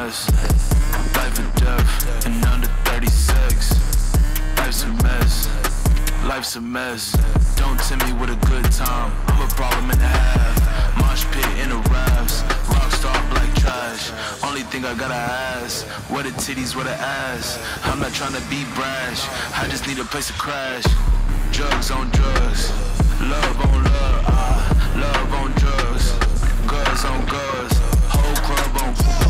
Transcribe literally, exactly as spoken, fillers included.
mess. Life or death, and under thirty-six. Life's a mess, life's a mess. Don't tempt me with a good time, I'm a problem and a half. Mosh pit in the rafts, rockstar black trash. Only thing I gotta ask, where the titties, where the ass? I'm not trying to be brash, I just need a place to crash. Drugs on drugs, love on love, ah, love on drugs. Girls on girls, whole club on